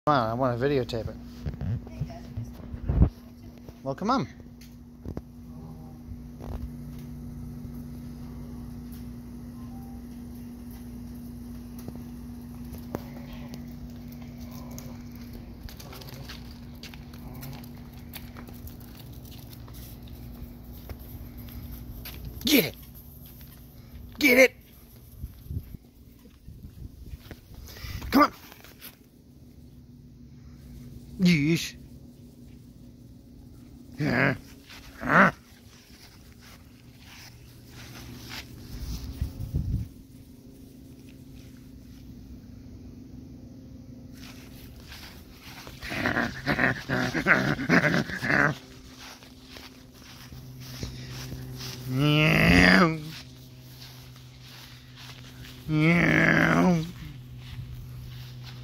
Come on, I want to videotape it. Well, come on. Get it! Get it! Come on! Yeesh. Meow. Meow.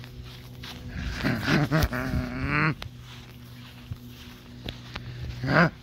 Huh?